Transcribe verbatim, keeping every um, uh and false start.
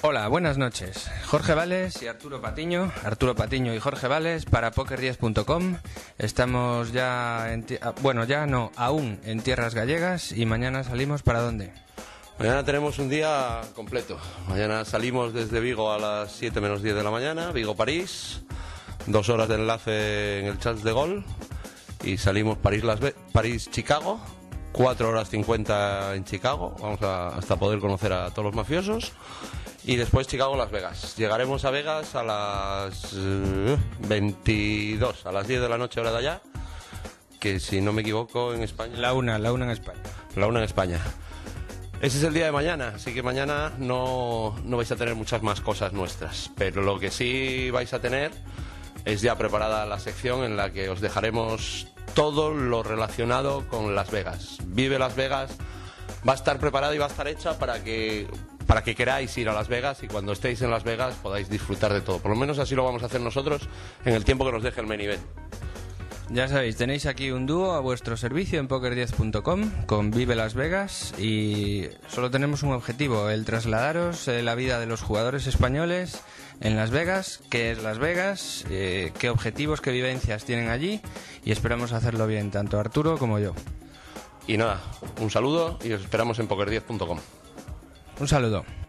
Hola, buenas noches. Jorge Vales y Arturo Patiño, Arturo Patiño y Jorge Vales para Poker diez punto com. Estamos ya, en ti- bueno, ya no, aún en tierras gallegas y mañana salimos ¿para dónde? Mañana tenemos un día completo. Mañana salimos desde Vigo a las siete menos diez de la mañana, Vigo-París, dos horas de enlace en el Charles de Gaulle y salimos París-Las Ve- París-Chicago, cuatro horas cincuenta en Chicago, vamos a, hasta poder conocer a todos los mafiosos. Y después Chicago-Las Vegas. Llegaremos a Vegas a las eh, veintidós, a las diez de la noche hora de allá, que si no me equivoco en España... La una, la una en España. La una en España. Ese es el día de mañana, así que mañana no, no vais a tener muchas más cosas nuestras. Pero lo que sí vais a tener es ya preparada la sección en la que os dejaremos todo lo relacionado con Las Vegas. Vive Las Vegas, va a estar preparada y va a estar hecha para que... para que queráis ir a Las Vegas y cuando estéis en Las Vegas podáis disfrutar de todo. Por lo menos así lo vamos a hacer nosotros en el tiempo que nos deje el main event. Ya sabéis, tenéis aquí un dúo a vuestro servicio en Poker diez punto com con Vive Las Vegas y solo tenemos un objetivo, el trasladaros eh, la vida de los jugadores españoles en Las Vegas, qué es Las Vegas, eh, qué objetivos, qué vivencias tienen allí y esperamos hacerlo bien, tanto Arturo como yo. Y nada, un saludo y os esperamos en Poker diez punto com. Un saludo.